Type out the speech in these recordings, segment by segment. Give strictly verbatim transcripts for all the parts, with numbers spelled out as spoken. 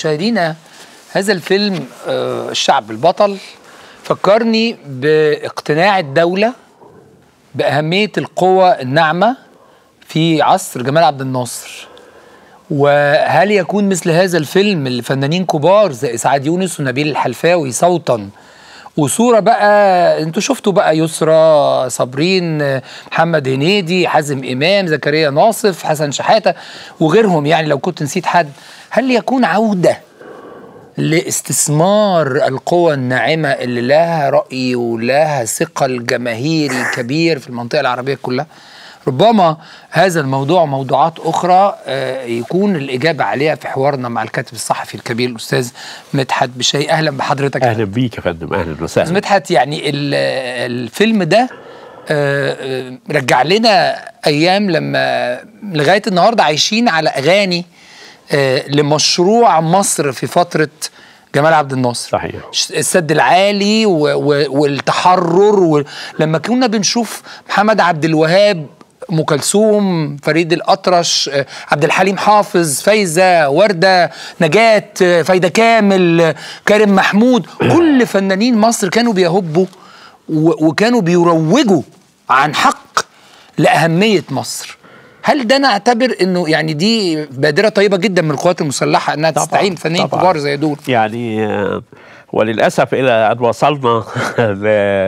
مشاهدينا هذا الفيلم آه الشعب البطل فكرني باقتناع الدولة بأهمية القوى الناعمة في عصر جمال عبد الناصر. وهل يكون مثل هذا الفيلم لفنانين كبار زي إسعاد يونس ونبيل الحلفاوي صوتا وصورة بقى، انتوا شفتوا بقى يسرى صابرين، محمد هنيدي، حازم إمام، زكريا ناصف، حسن شحاتة وغيرهم، يعني لو كنت نسيت حد، هل يكون عودة لاستثمار القوى الناعمة اللي لها رأي ولها ثقل جماهيري كبير في المنطقة العربية كلها؟ ربما هذا الموضوع موضوعات أخرى يكون الإجابة عليها في حوارنا مع الكاتب الصحفي الكبير الأستاذ مدحت بشاي. أهلا بحضرتك. أهلا بيك يا فندم. أهلا وسهلا. أستاذ مدحت، يعني الفيلم ده رجع لنا أيام لما لغاية النهاردة عايشين على أغاني لمشروع مصر في فترة جمال عبد الناصر. صحيح. السد العالي والتحرر، ولما كنا بنشوف محمد عبد الوهاب، أم كلثوم، فريد الأطرش، عبد الحليم حافظ، فايزة، وردة، نجاة، فايدة كامل، كريم محمود، كل فنانين مصر كانوا بيهبوا وكانوا بيروجوا عن حق لأهمية مصر. هل ده نعتبر انه يعني دي بادره طيبه جدا من القوات المسلحه انها تستعين فنانين كبار زي دول؟ يعني وللاسف الى ان وصلنا ل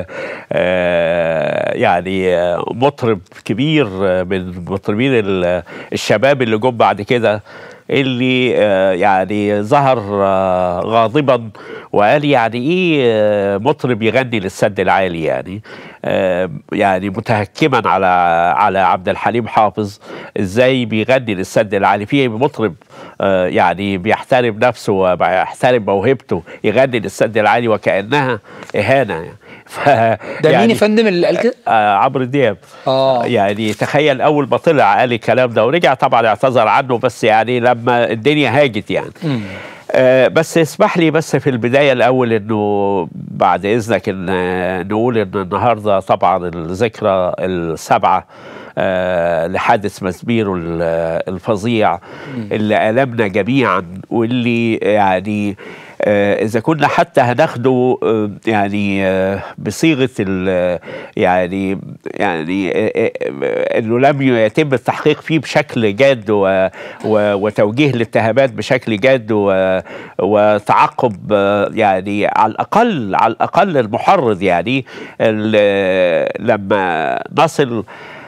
يعني مطرب كبير من مطربين الشباب اللي جم بعد كده، اللي يعني ظهر غاضبا وقال يعني ايه مطرب يغني للسد العالي، يعني يعني متهكما على على عبد الحليم حافظ، ازاي بيغني للسد العالي؟ في مطرب يعني بيحترم نفسه وبيحترم موهبته يغني للسد العالي وكأنها إهانة يعني. ده يعني مين يا فندم اللي قال كده؟ آه عمرو دياب. اه يعني تخيل اول ما طلع قال الكلام ده ورجع طبعا اعتذر عنه، بس يعني لما الدنيا هاجت يعني. آه بس اسمح لي بس في البدايه الاول انه بعد اذنك ان نقول ان النهارده طبعا الذكرى السابعه آه لحادث مسبيرو الفظيع اللي ألمنا جميعا، واللي يعني آه إذا كنا حتى هناخده آه يعني آه بصيغة يعني يعني آه إنه لم يتم التحقيق فيه بشكل جاد وتوجيه الاتهامات بشكل جاد وتعقب آه يعني على الأقل على الأقل المحرض، يعني لما نصل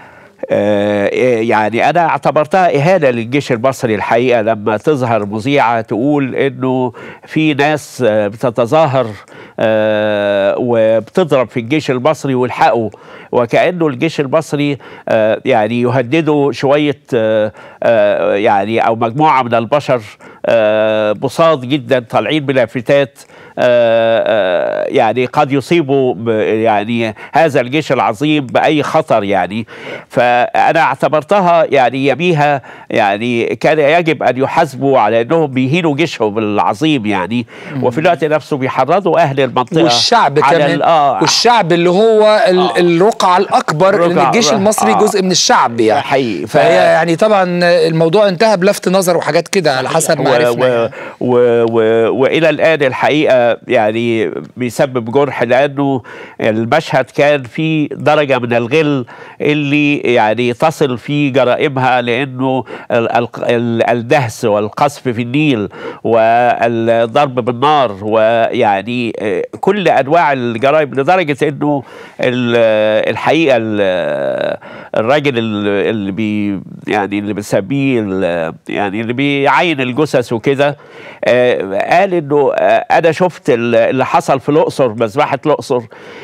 آه يعني أنا اعتبرتها إهانة للجيش المصري الحقيقة لما تظهر مذيعة تقول إنه في ناس آه بتتظاهر آه وبتضرب في الجيش المصري والحقوا، وكأنه الجيش المصري آه يعني يهددوا شوية آه آه يعني أو مجموعة من البشر آه بساط جدا طالعين بلافتات آه آه يعني قد يصيبوا يعني هذا الجيش العظيم بأي خطر يعني. فأنا اعتبرتها يعني يبيها يعني كان يجب أن يحاسبوا على أنهم بيهينوا جيشهم العظيم يعني، وفي الوقت نفسه بيحرضوا أهل المنطقة والشعب كمان آه والشعب اللي هو آه الرقعة الأكبر، لأن الجيش المصري آه جزء من الشعب يعني حقيقي. فهي يعني طبعا الموضوع انتهى بلفت نظر وحاجات كده على حسب ما عرفنا يعني. وإلى الآن الحقيقة يعني بيسبب جرح، لأنه المشهد كان فيه درجة من الغل اللي يعني تصل في جرائمها، لأنه الدهس والقذف في النيل والضرب بالنار ويعني كل أنواع الجرائم، لدرجة أنه الحقيقة الراجل اللي بي يعني اللي بنسميه يعني اللي بيعين الجثث وكده قال أنه أنا شفت اللي حصل في الأقصر، مذبحة الأقصر،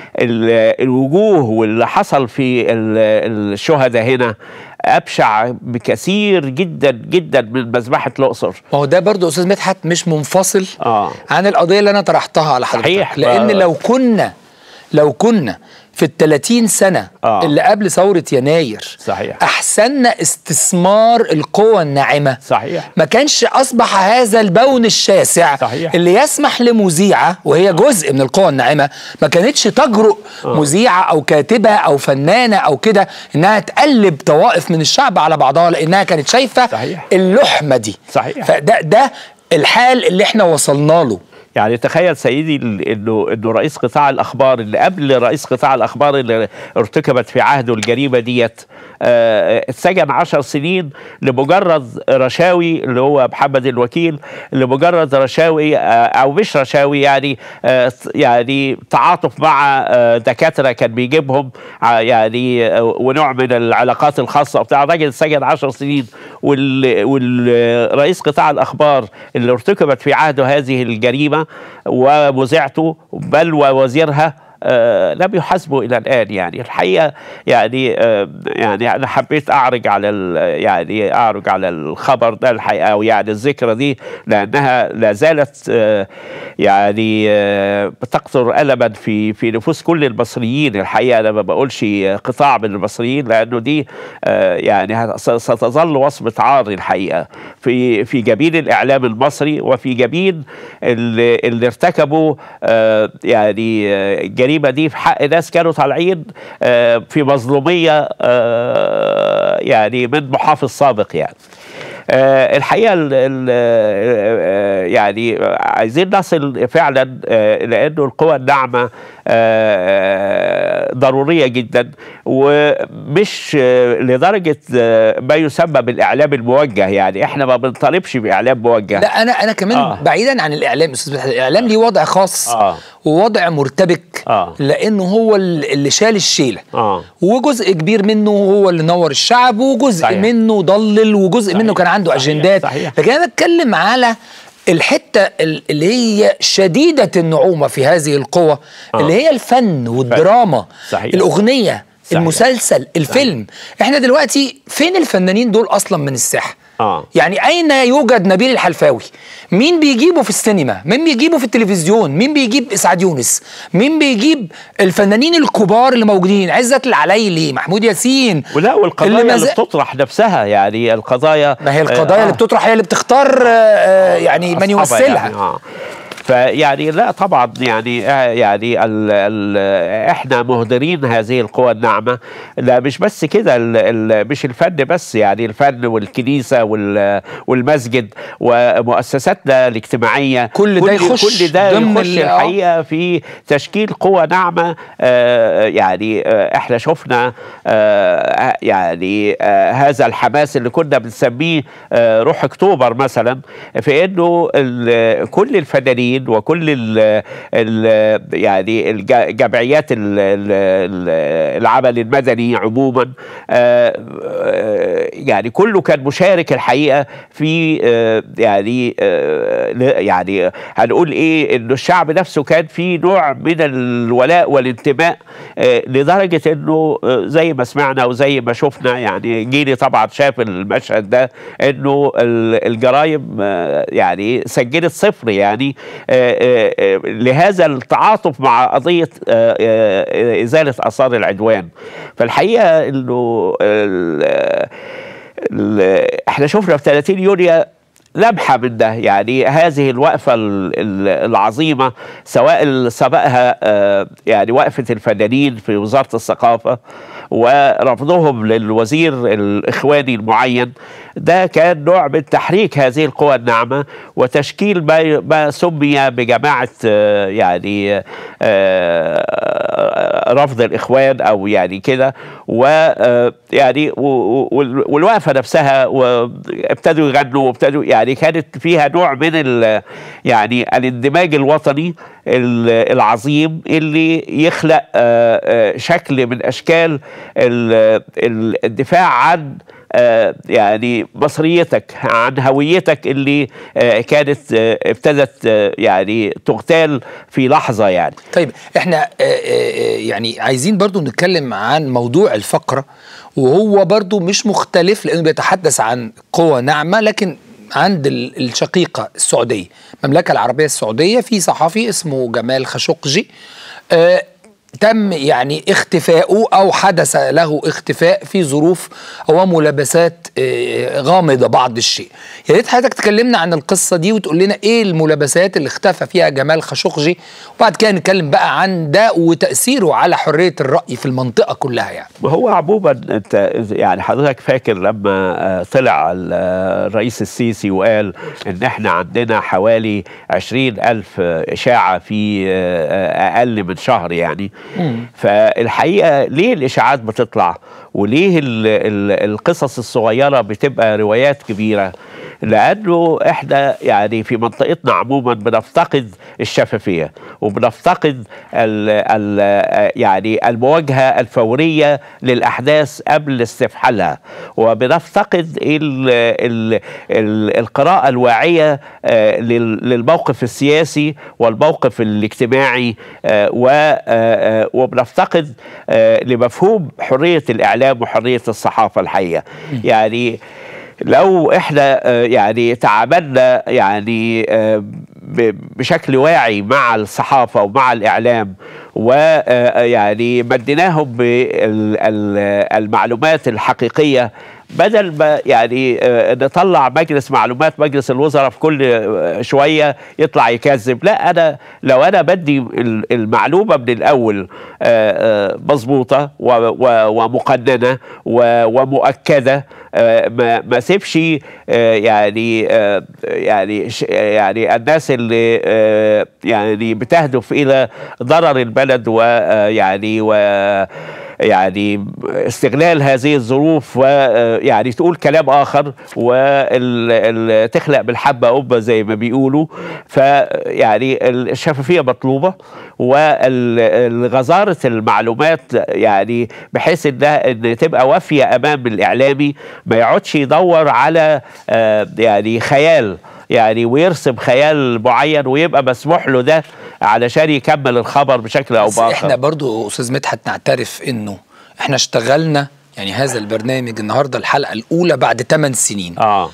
الوجوه واللي حصل في الشهداء هنا أبشع بكثير جدا جدا من مذبحة الأقصر. ما هو ده برضو أستاذ مدحت مش منفصل آه. عن القضية اللي أنا طرحتها على حضرتك. صحيح. لأن لو كنا لو كنا في الثلاثين سنة آه. اللي قبل ثورة يناير صحيح أحسننا استثمار القوى الناعمة، صحيح، ما كانش أصبح هذا البون الشاسع صحيح. اللي يسمح لمذيعة وهي جزء من القوى الناعمة ما كانتش تجرؤ آه. مذيعة أو كاتبة أو فنانة أو كده إنها تقلب طوائف من الشعب على بعضها، لأنها كانت شايفة صحيح. اللحمة دي. صحيح. فده ده الحال اللي احنا وصلنا له. يعني تخيل سيدي انه انه رئيس قطاع الاخبار اللي قبل رئيس قطاع الاخبار اللي ارتكبت في عهده الجريمه ديت اتسجن عشر سنين لمجرد رشاوي، اللي هو محمد الوكيل، لمجرد رشاوي او مش رشاوي يعني يعني تعاطف مع دكاتره كان بيجيبهم يعني، ونوع من العلاقات الخاصه بتاع الراجل اتسجن عشر سنين. والرئيس قطاع الاخبار اللي ارتكبت في عهده هذه الجريمه ومذيعته بل ووزيرها آه لم يحاسبوا الى الان. يعني الحقيقه يعني آه يعني انا حبيت اعرج على يعني اعرج على الخبر ده الحقيقه، او يعني الذكرى دي، لانها لا زالت آه يعني آه بتقطر الما في في نفوس كل المصريين. الحقيقه انا ما بقولش قطاع من المصريين، لانه دي آه يعني ستظل وصمه عار الحقيقه في في جبين الاعلام المصري، وفي جبين اللي, اللي ارتكبوا آه يعني آه الجريمه دي في حق ناس كانوا طالعين في مظلوميه يعني من محافظ سابق. يعني أه الحقيقه ال ال يعني عايزين نصل فعلا أه لانه القوى الناعمه أه ضروريه جدا، ومش لدرجه ما يسمى بالاعلام الموجه. يعني احنا ما بنطالبش باعلام موجه، لا انا انا كمان آه. بعيدا عن الاعلام استاذ مدحت، الاعلام ليه وضع خاص آه. ووضع مرتبك آه. لانه هو اللي شال الشيله آه. وجزء كبير منه هو اللي نور الشعب، وجزء صحيح. منه ضلل، وجزء صحيح. منه كان عنده اجندات. لكن انا بتكلم على الحته اللي هي شديده النعومه في هذه القوى آه. اللي هي الفن والدراما صحيح. الاغنيه صحيح. المسلسل، الفيلم. صحيح. احنا دلوقتي فين الفنانين دول اصلا من الساحه؟ آه. يعني أين يوجد نبيل الحلفاوي؟ مين بيجيبه في السينما؟ مين بيجيبه في التلفزيون؟ مين بيجيب إسعاد يونس؟ مين بيجيب الفنانين الكبار اللي موجودين؟ عزت العلايلي، محمود ياسين. ولا والقضايا اللي, اللي بتطرح نفسها، يعني القضايا، ما هي القضايا آه. اللي بتطرح هي اللي بتختار آه يعني من يمثلها. يعني آه. فيعني لا طبعا يعني يعني ال ال احنا مهدرين هذه القوى الناعمه. لا مش بس كده، مش الفن بس، يعني الفن والكنيسه والمسجد ومؤسساتنا الاجتماعيه، كل ده يخش كل ده يخش الحقيقه في تشكيل قوى ناعمه. آه يعني آه احنا شفنا آه يعني آه هذا الحماس اللي كنا بنسميه آه روح اكتوبر مثلا، في انه كل الفنانين وكل ال ال يعني الجمعيات العمل المدني عموما يعني كله كان مشارك الحقيقه في يعني يعني هنقول ايه، انه الشعب نفسه كان في نوع من الولاء والانتماء، لدرجه انه زي ما سمعنا وزي ما شفنا، يعني جيلي طبعا شاف المشهد ده، انه الجرائم يعني سجلت صفر يعني لهذا التعاطف مع قضية إزالة آثار العدوان. فالحقيقة إنه احنا شفنا في ثلاثين يونيو لمحة من ده، يعني هذه الوقفة العظيمة، سواء سبقها يعني وقفة الفنانين في وزارة الثقافة ورفضهم للوزير الإخواني المعين، ده كان نوع من تحريك هذه القوى الناعمة وتشكيل ما, ما سمي بجماعة يعني رفض الإخوان أو يعني كده. ويعني والوقفة نفسها وابتدوا يغنوا وابتدوا يعني كانت فيها نوع من يعني الاندماج الوطني العظيم اللي يخلق شكل من أشكال الدفاع عن يعني مصريتك، عن هويتك اللي كانت ابتدت يعني تغتال في لحظة. يعني طيب احنا يعني عايزين برضو نتكلم عن موضوع الفقرة، وهو برضو مش مختلف لأنه بيتحدث عن قوة ناعمة، لكن عند الشقيقة السعودية، المملكة العربية السعودية، في صحفي اسمه جمال خاشقجي تم يعني اختفاؤه او حدث له اختفاء في ظروف وملابسات غامضه بعض الشيء. يا ريت حضرتك تكلمنا عن القصه دي وتقول لنا ايه الملابسات اللي اختفى فيها جمال خاشقجي، وبعد كده نتكلم بقى عن ده وتاثيره على حريه الراي في المنطقه كلها. يعني وهو عموما انت يعني حضرتك فاكر لما طلع الرئيس السيسي وقال ان احنا عندنا حوالي عشرين ألف اشاعه في اقل من شهر يعني. مم. فالحقيقه ليه الاشاعات بتطلع وليه ال ال القصص الصغيره بتبقى روايات كبيره؟ لأنه إحنا يعني في منطقتنا عموما بنفتقد الشفافية وبنفتقد ال ال يعني المواجهة الفورية للأحداث قبل استفحالها، وبنفتقد ال ال ال القراءة الواعية للموقف السياسي والموقف الاجتماعي، وبنفتقد لمفهوم حرية الإعلام وحرية الصحافة الحقيقة. يعني لو احنا يعني تعاملنا يعني بشكل واعي مع الصحافة ومع الإعلام ويعني مديناهم بالمعلومات الحقيقية، بدل ما يعني نطلع مجلس معلومات مجلس الوزراء في كل شوية يطلع يكذب. لا، أنا لو أنا بدي المعلومة من الأول مظبوطة ومقننة ومؤكدة، ما ما سيبش يعني يعني يعني الناس اللي يعني بتهدف إلى ضرر البلد ويعني و يعني استغلال هذه الظروف ويعني تقول كلام آخر وتخلق بالحبة قبة زي ما بيقولوا. فيعني الشفافية مطلوبة وغزارة المعلومات، يعني بحيث انها ان تبقى وافية امام الإعلامي، ما يقعدش يدور على يعني خيال يعني ويرسم خيال معين ويبقى مسموح له ده علشان يكمل الخبر بشكل او باخر. احنا برضو استاذ مدحت نعترف انه احنا اشتغلنا يعني هذا البرنامج النهارده الحلقه الاولى بعد ثمان سنين. اه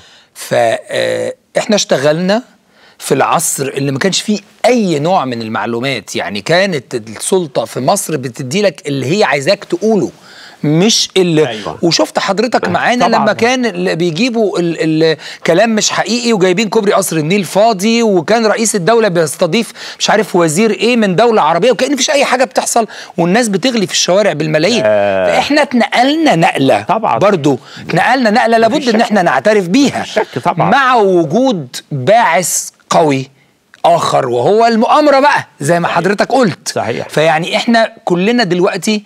فاحنا اشتغلنا في العصر اللي ما كانش فيه اي نوع من المعلومات، يعني كانت السلطه في مصر بتدي لك اللي هي عايزاك تقوله مش اللي أيوة. وشفت حضرتك معانا طبعا. لما كان اللي بيجيبوا الكلام مش حقيقي وجايبين كوبري قصر النيل فاضي، وكان رئيس الدولة بيستضيف مش عارف وزير ايه من دولة عربية، وكأن مفيش اي حاجة بتحصل والناس بتغلي في الشوارع بالملايين. آه. فاحنا اتنقلنا نقلة طبعا، برضو اتنقلنا نقلة لابد ان احنا نعترف بيها طبعا. مع وجود باعث قوي آخر وهو المؤامرة بقى زي ما صحيح. حضرتك قلت صحيح. فيعني احنا كلنا دلوقتي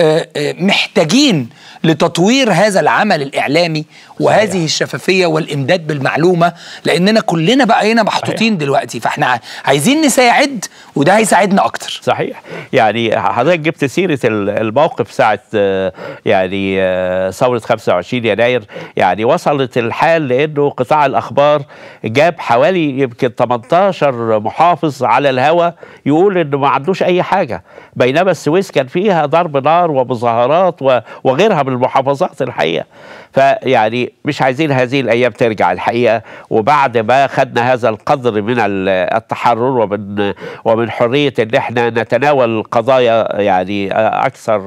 محتاجين لتطوير هذا العمل الإعلامي وهذه صحيح. الشفافية والإمداد بالمعلومة، لأننا كلنا بقينا محطوطين دلوقتي، فاحنا عايزين نساعد وده هيساعدنا أكتر. صحيح. يعني حضرتك جبت سيرة الموقف ساعة يعني ثورة خمسة وعشرين يناير، يعني وصلت الحال لأنه قطاع الأخبار جاب حوالي يمكن ثمانية عشر محافظ على الهوا يقول إنه ما عندوش أي حاجة، بينما السويس كان فيها ضرب نار ومظاهرات وغيرها من المحافظات الحقيقة. فيعني مش عايزين هذه الأيام ترجع الحقيقة، وبعد ما خدنا هذا القدر من التحرر ومن ومن حرية ان احنا نتناول قضايا يعني أكثر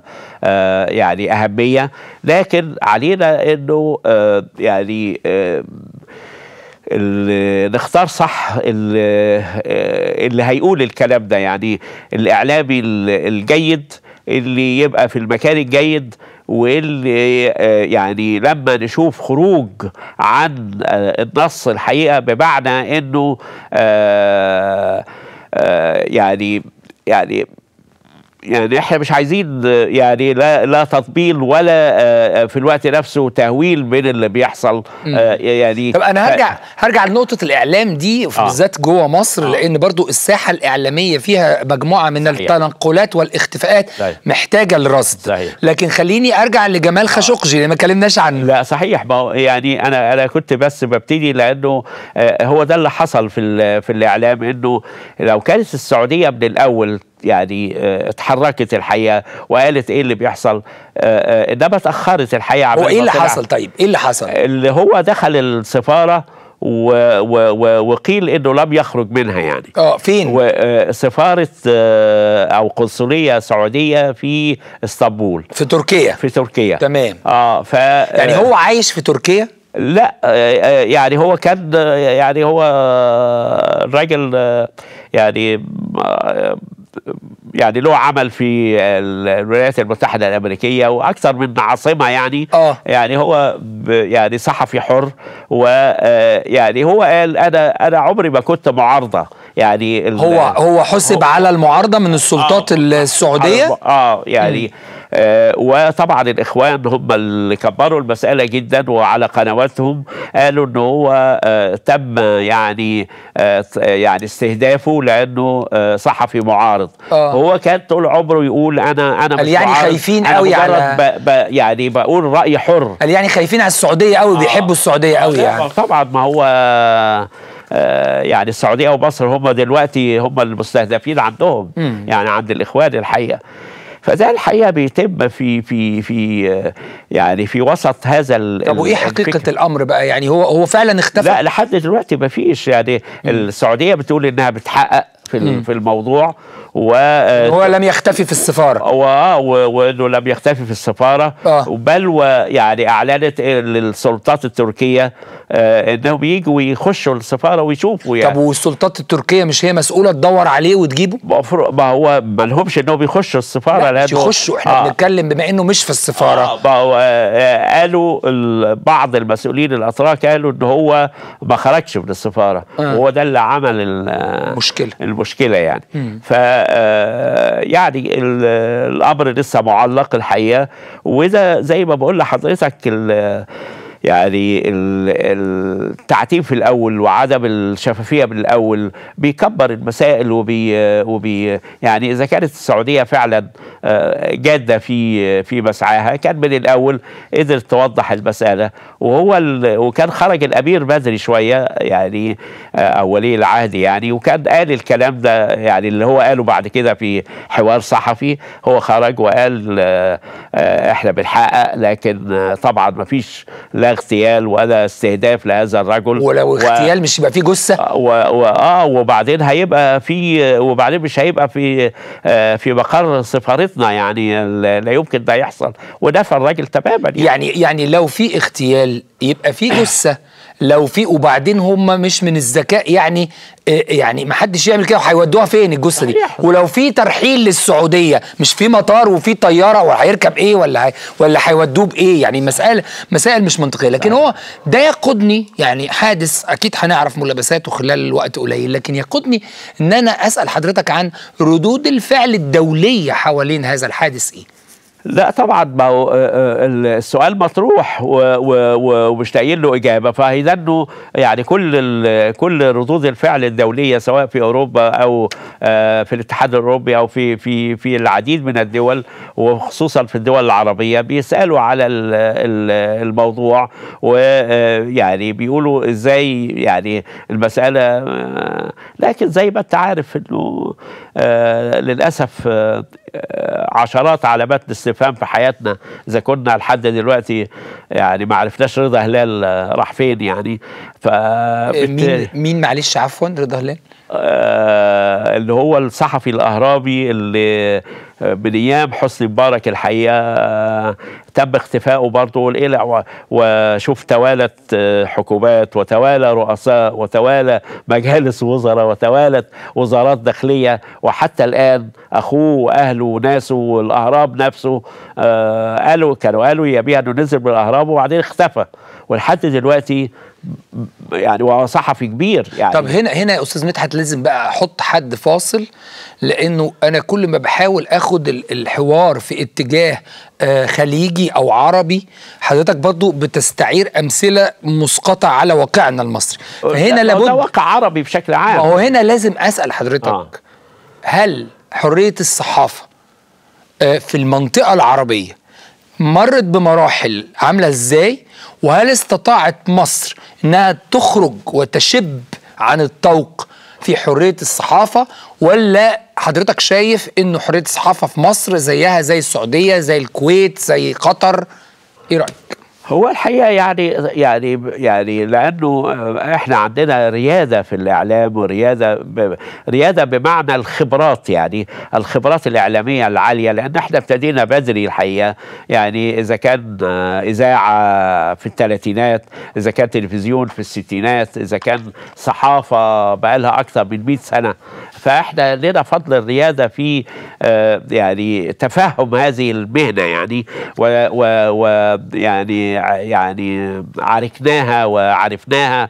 يعني أهمية، لكن علينا انه يعني اللي نختار صح اللي, اللي هيقول الكلام ده، يعني الإعلامي الجيد اللي يبقى في المكان الجيد، واللي يعني لما نشوف خروج عن النص الحقيقة بمعنى انه يعني يعني يعني احنا مش عايزين يعني لا لا تطبيل ولا في الوقت نفسه تهويل من اللي بيحصل. يعني طب انا هرجع هرجع لنقطه الاعلام دي بالذات آه. جوه مصر، آه. لان برضو الساحه الاعلاميه فيها مجموعه من صحيح. التنقلات والاختفاءات صحيح. محتاجه لرصد صحيح. لكن خليني ارجع لجمال خاشقجي اللي ما اتكلمناش عنه. لا صحيح، يعني انا انا كنت بس ببتدي لانه هو ده اللي حصل في في الاعلام، انه لو كانت السعوديه من الاول يعني اتحركت الحقيقه وقالت ايه اللي بيحصل، انما اتاخرت الحقيقه. هو ايه اللي حصل؟ طيب ايه اللي حصل؟ اللي هو دخل السفاره وقيل انه لم يخرج منها يعني. اه فين؟ وسفاره او قنصليه سعوديه في اسطنبول في تركيا. في تركيا تمام. اه ف يعني هو عايش في تركيا؟ لا يعني هو كان يعني هو راجل يعني يعني له عمل في الولايات المتحدة الأمريكية وأكثر من عاصمة يعني. آه. يعني هو يعني صحفي حر، ويعني هو قال أنا أنا عمري ما كنت معارضة يعني. هو هو حسب هو على المعارضة من السلطات آه السعودية. اه يعني م. آه وطبعا الإخوان هم اللي كبروا المسألة جدا، وعلى قنواتهم قالوا إنه هو آه تم يعني آه يعني استهدافه لأنه آه صحفي معارض. آه. هو كان طول عمره يقول أنا أنا مش يعني معارض، خايفين قوي على ب ب يعني بقول رأي حر. قال يعني خايفين على السعودية قوي. آه. بيحبوا السعودية قوي يعني. طبعا ما هو آه يعني السعودية ومصر هم دلوقتي هم المستهدفين عندهم. م. يعني عند الإخوان الحقيقة. فده الحقيقه بيتم في في في يعني في وسط هذا ال طب وايه حقيقه الفكر. الامر بقى؟ يعني هو هو فعلا اختفى؟ لا لحد دلوقتي ما فيش يعني. م. السعوديه بتقول انها بتحقق في في الموضوع، وهو لم يختفي في السفاره. وانه لم يختفي في السفاره. آه. بل ويعني اعلنت للسلطات التركيه آه انهم يجوا ويخشوا السفاره ويشوفوا يعني. طب والسلطات التركيه مش هي مسؤوله تدور عليه وتجيبه؟ ما هو ما لهمش انهم يخشوا السفاره. لا مش يخشوا، احنا بنتكلم آه. بما انه مش في السفاره. آه. آه. قالوا بعض المسؤولين الاتراك قالوا ان هو ما خرجش من السفاره. آه. وهو ده اللي عمل المشكله المشكله يعني. ف يعني الامر لسه معلق الحقيقه. وده زي ما بقول لحضرتك يعني التعتيم في الاول وعدم الشفافيه من الاول بيكبر المسائل وبي وبي يعني اذا كانت السعوديه فعلا جاده في في مسعاها كان من الاول قدرت توضح المساله. وهو وكان خرج الامير بدري شويه يعني او ولي العهد يعني، وكان قال الكلام ده يعني اللي هو قاله بعد كده في حوار صحفي. هو خرج وقال احنا بنحقق، لكن طبعا ما فيش لا اغتيال ولا استهداف لهذا الرجل. ولو اغتيال و... مش يبقى فيه جثه. و... و... اه وبعدين هيبقى في وبعدين مش هيبقى في آه في مقر سفارتنا يعني. لا يمكن ده يحصل، ونفى الراجل تماما يعني. يعني يعني لو في اغتيال يبقى في جثه. لو في وبعدين هم مش من الذكاء يعني يعني ما حدش يعمل كده، وهيودوها فين الجثه دي؟ ولو في ترحيل للسعوديه مش في مطار وفي طياره، وهيركب ايه ولا هي ولا هيودوه بايه؟ يعني مسائل مسائل مش منطقيه. لكن هو ده يقودني يعني حادث اكيد هنعرف ملابساته خلال الوقت قليل، لكن يقودني ان انا اسال حضرتك عن ردود الفعل الدوليه حوالين هذا الحادث ايه؟ لا طبعا ما هو السؤال مطروح ومش لاقيين له اجابه. فاذا انه يعني كل كل ردود الفعل الدوليه سواء في اوروبا او في الاتحاد الاوروبي او في في في العديد من الدول وخصوصا في الدول العربيه بيسالوا على الموضوع، ويعني بيقولوا ازاي يعني المساله. لكن زي ما انت عارف انه للاسف عشرات علامات الاستفهام في حياتنا اذا كنا لحد دلوقتي يعني ما عرفناش رضا هلال راح فين يعني. ف مين مين معلش عفوا رضا هلال؟ آه اللي هو الصحفي الاهرامي اللي من ايام حسني مبارك الحقيقه آه تم اختفائه برضه والقلع. وشوف توالت حكومات وتوالى رؤساء وتوالى مجالس وزراء وتوالت وزارات داخليه، وحتى الان اخوه واهله وناسه والاهرام نفسه آه قالوا كانوا قالوا يبيع انه نزل من الاهرام وبعدين اختفى، ولحد دلوقتي يعني وهو صحفي كبير يعني. طب هنا هنا يا استاذ مدحت لازم بقى احط حد فاصل، لانه انا كل ما بحاول اخد الحوار في اتجاه آه خليجي او عربي حضرتك برضو بتستعير امثله مسقطه على واقعنا المصري. فهنا لابد ده واقع عربي بشكل عام. ما هو هنا لازم اسال حضرتك آه. هل حريه الصحافه آه في المنطقه العربيه مرت بمراحل عامله ازاي؟ وهل استطاعت مصر انها تخرج وتشب عن الطوق في حرية الصحافة، ولا حضرتك شايف انه حرية الصحافة في مصر زيها زي السعودية زي الكويت زي قطر؟ ايه رأيك؟ هو الحقيقه يعني يعني يعني لانه احنا عندنا رياده في الاعلام، ورياده ب رياده بمعنى الخبرات، يعني الخبرات الاعلاميه العاليه، لان احنا ابتدينا بدري الحقيقه. يعني اذا كان اذاعه في الثلاثينات، اذا كان تلفزيون في الستينات، اذا كان صحافه بقى لها اكثر من مئة سنه، فاحنا لنا فضل الرياده في آه يعني تفهم هذه المهنه، يعني ويعني يعني عرفناها وعرفناها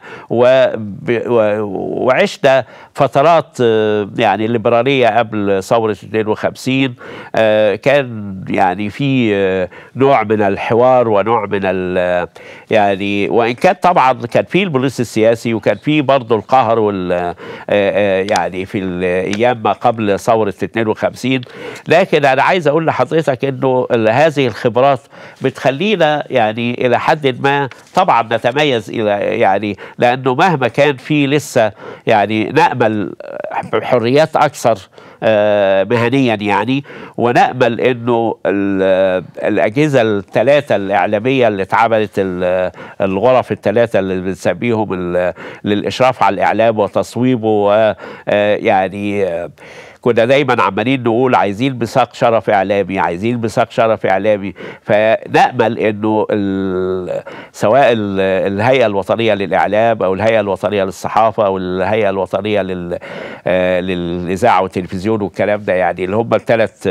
وعشنا فترات يعني ليبراليه قبل ثوره اثنين وخمسين. كان يعني في نوع من الحوار ونوع من ال يعني، وان كان طبعا كان في البوليس السياسي وكان في برضه القهر وال يعني في الايام ما قبل ثوره اثنين وخمسين. لكن انا عايز اقول لحضرتك انه هذه الخبرات بتخلينا يعني الى حد ما طبعا نتميز الى يعني، لانه مهما كان في لسه يعني نامل حريات اكثر مهنيا يعني، ونامل انه الاجهزه الثلاثه الاعلاميه اللي اتعملت، الغرف الثلاثه اللي بنسميهم للاشراف على الاعلام وتصويبه، ويعني كنا دايما عمالين نقول عايزين ميثاق شرف اعلامي، عايزين ميثاق شرف اعلامي. فنامل انه سواء الهيئه الوطنيه للاعلام او الهيئه الوطنيه للصحافه او الهيئه الوطنيه لل للاذاعه والتلفزيون والكلام ده، يعني اللي هم الثلاث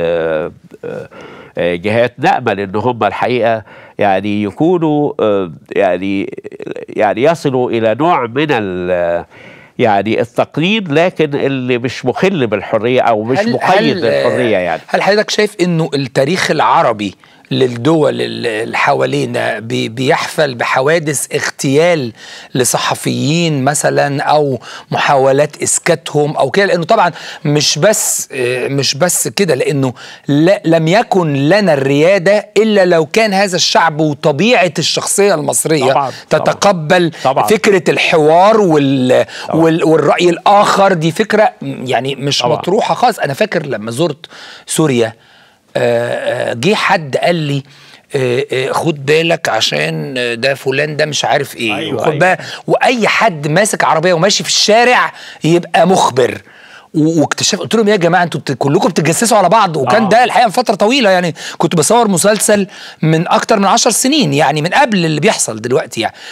جهات، نامل ان هم الحقيقه يعني يكونوا يعني يعني يصلوا الى نوع من ال يعني التقليد، لكن اللي مش مخل بالحريه او مش مقيد للحريه. يعني هل حضرتك شايف انه التاريخ العربي للدول اللي حوالينا بيحفل بحوادث اغتيال لصحفيين مثلا، او محاولات اسكاتهم او كده؟ لانه طبعا مش بس مش بس كده، لانه لم يكن لنا الرياده الا لو كان هذا الشعب وطبيعه الشخصيه المصريه طبعًا تتقبل طبعًا فكره الحوار وال وال والراي الاخر. دي فكره يعني مش طبعًا مطروحه خالص. انا فاكر لما زرت سوريا جه حد قال لي خد بالك عشان ده فلان ده مش عارف ايه، أيوة خد بالك. واي حد ماسك عربيه وماشي في الشارع يبقى مخبر. واكتشفت قلت لهم يا جماعه انتوا كلكم بتتجسسوا على بعض. وكان ده الحقيقه من فتره طويله، يعني كنت بصور مسلسل من اكتر من عشر سنين، يعني من قبل اللي بيحصل دلوقتي. يعني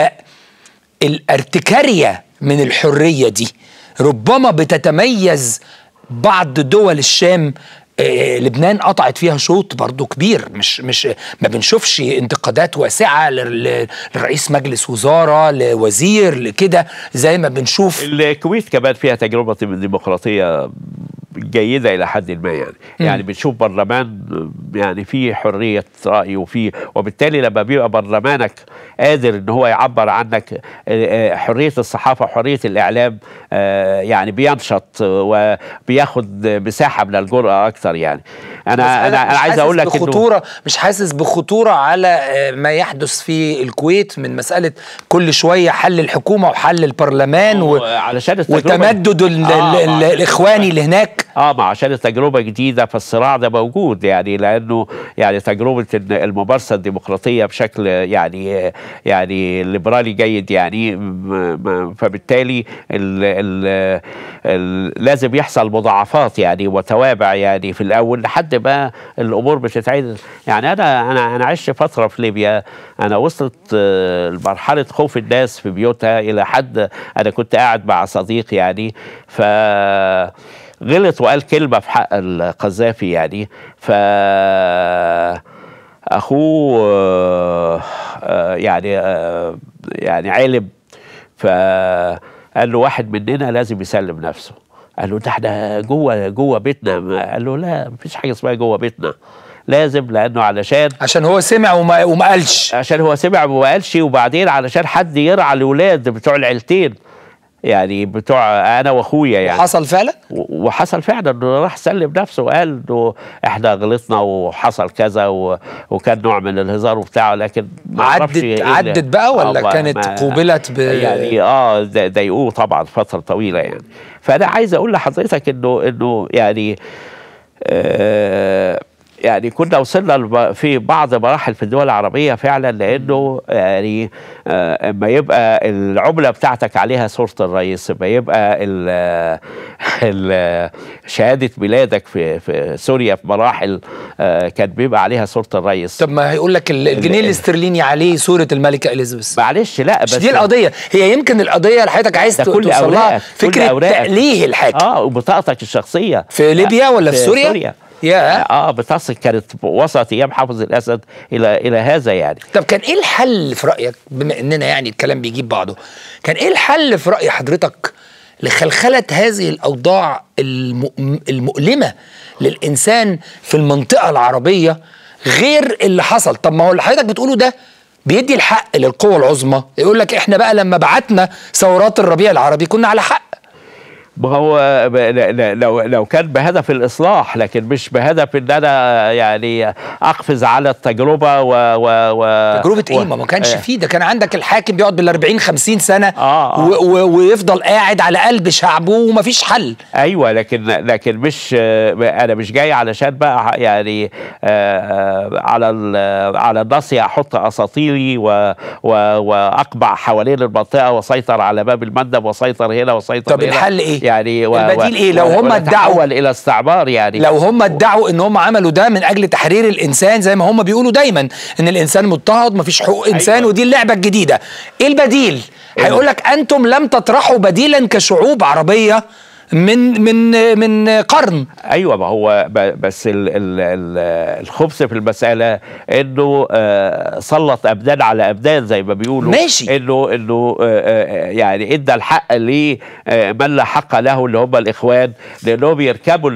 فالارتكاريه من الحريه دي ربما بتتميز بعض دول الشام. آه لبنان قطعت فيها شوط برضو كبير، مش مش ما بنشوفش انتقادات واسعه لرئيس مجلس وزاره، لوزير، لكده زي ما بنشوف. الكويت كمان فيها تجربه ديمقراطيه جيده الى حد ما، يعني م. يعني بنشوف برلمان يعني فيه حريه راي، وفيه وبالتالي لما بيبقى برلمانك قادر ان هو يعبر عنك، حريه الصحافه وحريه الاعلام يعني بينشط وبياخد مساحه من الجرأه اكثر. يعني انا انا انا عايز اقول لك بخطوره مش حاسس بخطوره على ما يحدث في الكويت من مساله كل شويه حل الحكومه وحل البرلمان وعلشان وتمدد آه الاخواني اللي هناك. اه ما عشان التجربه جديده، فالصراع ده موجود، يعني لانه يعني تجربه الممارسه الديمقراطيه بشكل يعني يعني ليبرالي جيد، يعني فبالتالي ال ال ال لازم يحصل مضاعفات يعني وتوابع يعني في الاول لحد ما الامور بتتعدل. يعني انا انا انا عشت فتره في ليبيا، انا وصلت لمرحله خوف الناس في بيوتها الى حد انا كنت قاعد مع صديق يعني ف غلط وقال كلمة في حق القذافي، يعني ف أخوه يعني يعني علم، فقال له واحد مننا لازم يسلم نفسه. قال له ده احنا جوه جوه بيتنا. قال له لا، مفيش حاجة اسمها جوه بيتنا، لازم، لانه علشان عشان هو سمع وما وما قالش عشان هو سمع وما قالش وبعدين علشان حد يرعى الاولاد بتوع العيلتين، يعني بتوع انا واخويا. يعني حصل فعلا وحصل فعلا انه راح سلم نفسه وقال انه احنا غلطنا وحصل كذا و... وكان نوع من الهزار وبتاعه، لكن ما عدت إيه عدت بقى ولا كانت قوبلت ب... يعني اه ضايقوه طبعا فتره طويله. يعني فانا عايز اقول لحضرتك انه انه يعني آه يعني كنا وصلنا في بعض مراحل في الدول العربيه فعلا، لانه يعني اما يبقى العمله بتاعتك عليها صوره الرئيس، اما يبقى ال ال شهاده ميلادك في في سوريا في مراحل كان بيبقى عليها صوره الرئيس. طب ما هيقول لك الجنيه الاسترليني عليه صوره الملكه اليزابيث. معلش لا بس دي القضيه، هي يمكن القضيه اللي حضرتك عايز توصل لها فكره تأليه الحاكم. اه وبطاقتك الشخصيه في ليبيا ولا في, في سوريا؟ سوريا. يا اه بتصل كانت وصلت ايام حافظ الاسد الى الى هذا يعني. طب كان ايه الحل في رايك، بما اننا يعني الكلام بيجيب بعضه، كان ايه الحل في راي حضرتك لخلخله هذه الاوضاع المؤلمه للانسان في المنطقه العربيه غير اللي حصل؟ طب ما هو اللي حضرتك بتقوله ده بيدي الحق للقوى العظمى، يقول لك احنا بقى لما بعتنا ثورات الربيع العربي كنا على حق. ما هو لو لو كان بهدف الاصلاح، لكن مش بهدف ان انا يعني اقفز على التجربه و, و, و تجربه ايه؟ ما ما كانش فيه ده، كان عندك الحاكم بيقعد بال أربعين خمسين سنه آه آه. و و ويفضل قاعد على قلب شعبه ومفيش حل. ايوه لكن لكن مش انا مش جاي علشان بقى يعني على على الناصيه احط اساطيري و و واقبع حوالين المنطقه واسيطر على باب المندب واسيطر هنا واسيطر هنا. طب الحل ايه؟ يعني و... البديل ايه لو هم ادعوا الى استعمار؟ يعني لو هم ادعوا ان هم عملوا ده من اجل تحرير الانسان زي ما هم بيقولوا دايما ان الانسان مضطهد مفيش حقوق انسان. أيوة. ودي اللعبه الجديده. ايه البديل؟ هيقول لك انتم لم تطرحوا بديلا كشعوب عربيه من من من قرن. ايوه ما هو بس ال ال الخبث في المساله انه آه سلط ابدان على ابدان زي ما بيقولوا. ماشي. انه انه آه يعني ادى الحق لمن لا حق له اللي هم الاخوان، لانهم يركبوا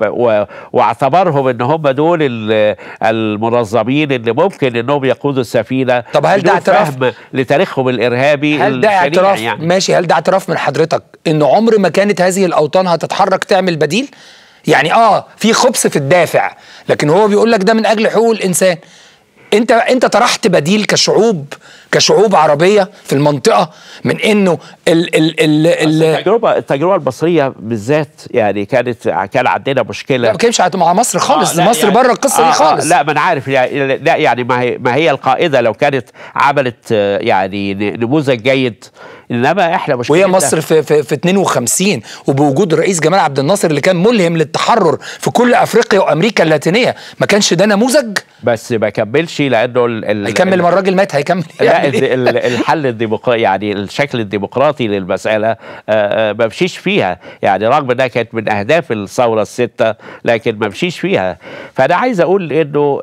واعتبرهم ان هم دول المنظمين اللي ممكن انهم يقودوا السفينه. طب هل ده اعتراف لتاريخهم الارهابي؟ هل ده اعتراف يعني؟ ماشي، هل ده اعتراف من حضرتك انه عمر ما كانت هذه الاوطان هتتحرك تعمل بديل؟ يعني اه في خبث في الدافع، لكن هو بيقول لك ده من اجل حقوق الانسان. انت انت طرحت بديل كشعوب كشعوب عربيه في المنطقه من انه ال ال ال ال التجربه التجربه المصريه بالذات يعني كانت كان عندنا مشكله. لا ما كانش مع مصر خالص. آه مصر يعني بره القصه آه دي خالص. آه لا ما انا عارف يعني لا يعني ما هي ما هي القائده لو كانت عملت يعني نموذج جيد، انما احنا مش وهي مصر في في, في اتنين وخمسين وبوجود الرئيس جمال عبد الناصر اللي كان ملهم للتحرر في كل افريقيا وامريكا اللاتينيه، ما كانش ده نموذج؟ بس ما كملش لانه هيكمل ما الراجل مات هيكمل. لا الحل الديمقراطي يعني الشكل الديمقراطي للمساله ما مشيش فيها، يعني رغم انها كانت من اهداف الثوره السته لكن ما مشيش فيها. فانا عايز اقول انه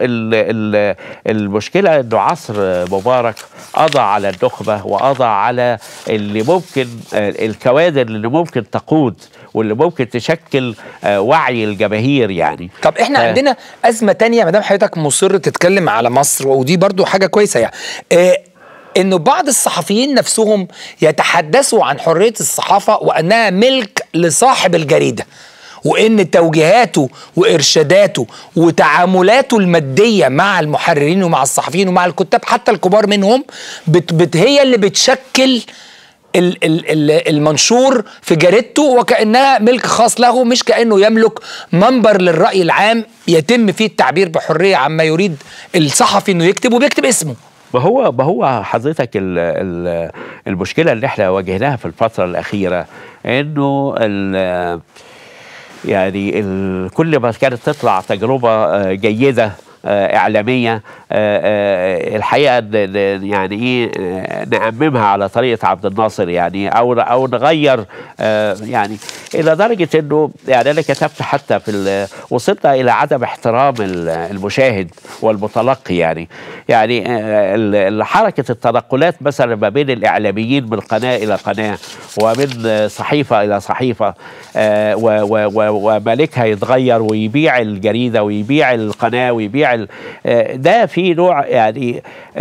المشكله انه عصر مبارك قضى على النخبه وقضى على اللي ممكن الكوادر اللي ممكن تقود واللي ممكن تشكل وعي الجماهير يعني. طب احنا ف... عندنا ازمه تانية ما دام حضرتك مصر تتكلم على مصر، ودي برضو حاجه كويسه يعني اه انه بعض الصحفيين نفسهم يتحدثوا عن حريه الصحافه وانها ملك لصاحب الجريده، وان توجيهاته وارشاداته وتعاملاته الماديه مع المحررين ومع الصحفيين ومع الكتاب حتى الكبار منهم بت بت هي اللي بتشكل ال ال المنشور في جريدته، وكأنها ملك خاص له، مش كأنه يملك منبر للرأي العام يتم فيه التعبير بحرية عما يريد الصحفي انه يكتب وبيكتب اسمه. ما هو ما هو حضرتك ال ال المشكلة اللي احنا واجهناها في الفترة الأخيرة انه ال يعني ال كل ما كانت تطلع تجربة جيدة إعلامية الحقيقة يعني إيه نأممها على طريقة عبد الناصر يعني أو أو نغير يعني إلى درجة إنه يعني أنا كتبت حتى في وصلنا إلى عدم احترام المشاهد والمتلقي يعني يعني حركة التنقلات مثلا ما بين الإعلاميين من قناة إلى قناة ومن صحيفة إلى صحيفة ومالكها يتغير ويبيع الجريدة ويبيع القناة ويبيع بالفعل ده في نوع يعني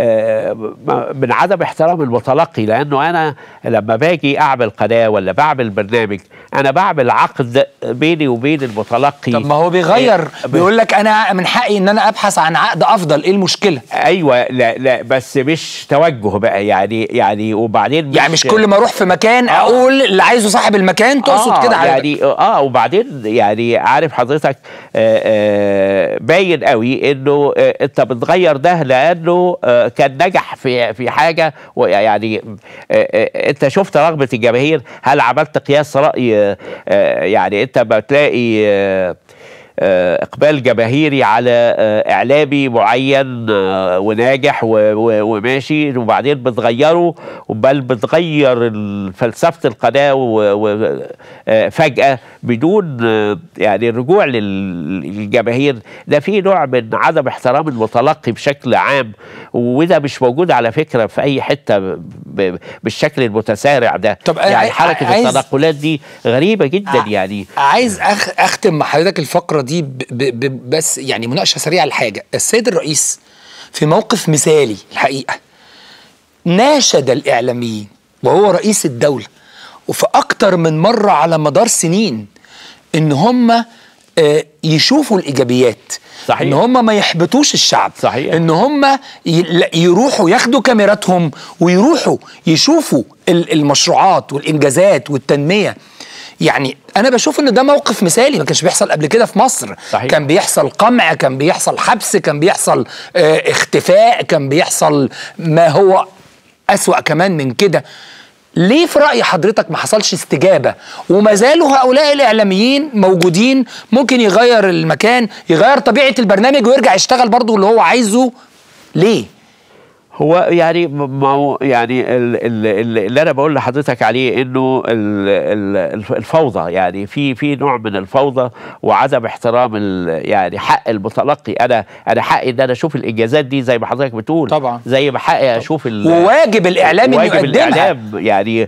من عدم احترام المتلقي، لانه انا لما باجي اعمل قناه ولا بعمل برنامج انا بعمل عقد بيني وبين المتلقي. طب ما هو بيغير بيقول لك انا من حقي ان انا ابحث عن عقد افضل، ايه المشكله؟ ايوه لا لا بس مش توجه بقى يعني يعني وبعدين مش يعني مش كل ما اروح في مكان آه اقول اللي عايزه صاحب المكان تقصد آه كده يعني اه وبعدين يعني عارف حضرتك آه آه باين قوي انه آه انت بتغير ده لانه آه كان نجح في في حاجه، ويعني آه آه انت شفت رغبه الجماهير، هل عملت قياس راي؟ آه آه يعني انت بتلاقي آه اقبال جماهيري على اعلامي معين وناجح وماشي، وبعدين بتغيره، بل بتغير فلسفه القناه فجاه بدون يعني الرجوع للجماهير. ده في نوع من عدم احترام المتلقي بشكل عام، وده مش موجود على فكره في اي حته بالششكل المتسارع ده. طب يعني حركه التنقلات دي غريبه جدا. يعني عايز أخ اختم مع حضرتك الفقره دي ب ب بس يعني مناقشه سريعه لحاجه. السيد الرئيس في موقف مثالي الحقيقه ناشد الاعلاميين وهو رئيس الدوله، وفي اكتر من مره على مدار سنين ان هم يشوفوا الايجابيات. صحيح. ان هم ما يحبطوش الشعب. صحيح. ان هم يروحوا ياخدوا كاميراتهم ويروحوا يشوفوا المشروعات والانجازات والتنميه. يعني انا بشوف ان ده موقف مثالي ما كانش بيحصل قبل كده في مصر. صحيح. كان بيحصل قمع، كان بيحصل حبس، كان بيحصل اه اختفاء، كان بيحصل ما هو أسوأ كمان من كده. ليه في رأي حضرتك ما حصلش استجابة وما زالوا هؤلاء الإعلاميين موجودين؟ ممكن يغير المكان، يغير طبيعة البرنامج ويرجع يشتغل برضو اللي هو عايزه. ليه؟ هو يعني ما هو يعني اللي انا بقول لحضرتك عليه انه الفوضى، يعني في في نوع من الفوضى وعدم احترام يعني حق المتلقي. انا انا حقي ان انا اشوف الانجازات دي زي ما حضرتك بتقول، طبعا زي ما حقي اشوف وواجب الاعلام انه يقدمها. الاعلام يعني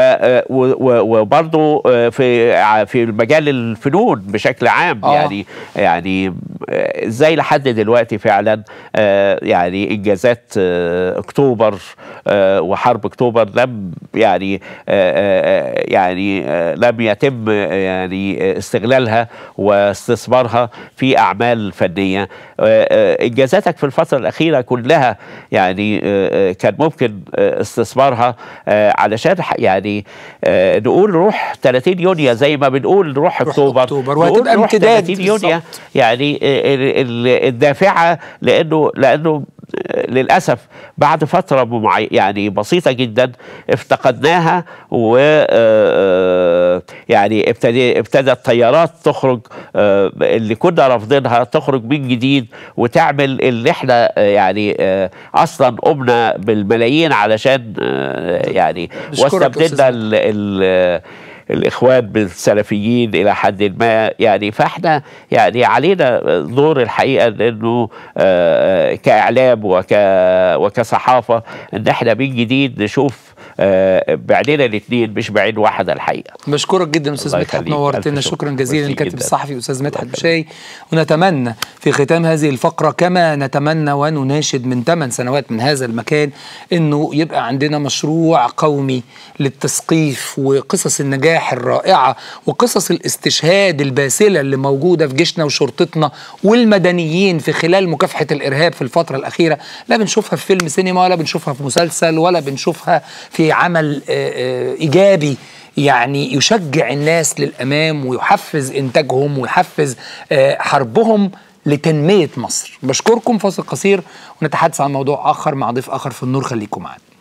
وبرضه في في مجال الفنون بشكل عام. آه. يعني يعني ازاي لحد دلوقتي فعلا يعني انجازات اكتوبر وحرب اكتوبر لم يعني يعني لم يتم يعني استغلالها واستثمارها في اعمال فنيه. انجازاتك في الفتره الاخيره كلها يعني كان ممكن استثمارها علشان يعني نقول روح ثلاثين يونيو زي ما بنقول روح اكتوبر, أكتوبر وهتبقى امتداد ثلاثين يونيو يعني الدافعه، لانه لانه للأسف بعد فترة معي يعني بسيطة جدا افتقدناها، و يعني ابتدى ابتدى الطيارات تخرج اللي كنا رافضينها تخرج من جديد وتعمل اللي احنا يعني اصلا قمنا بالملايين علشان يعني واستبدلنا ال ال الإخوان بالسلفيين إلى حد ما. يعني فإحنا يعني علينا دور الحقيقة إنه آه كإعلام وك وكصحافة إن إحنا من جديد نشوف آه بعيننا الاثنين مش بعين واحدة الحقيقة. بشكرك جدا أستاذ مدحت، نورتنا. شكرا جزيلا الكاتب الصحفي أستاذ مدحت بشاي. ونتمنى في ختام هذه الفقرة كما نتمنى ونناشد من ثمان سنوات من هذا المكان إنه يبقى عندنا مشروع قومي للتثقيف وقصص النجاح الرائعة وقصص الاستشهاد الباسلة اللي موجودة في جيشنا وشرطتنا والمدنيين في خلال مكافحة الإرهاب في الفترة الأخيرة. لا بنشوفها في فيلم سينما ولا بنشوفها في مسلسل ولا بنشوفها في عمل إيجابي يعني يشجع الناس للأمام ويحفز إنتاجهم ويحفز حربهم لتنمية مصر. بشكركم. فاصل قصير ونتحدث عن موضوع آخر مع ضيف آخر في النور. خليكم معنا.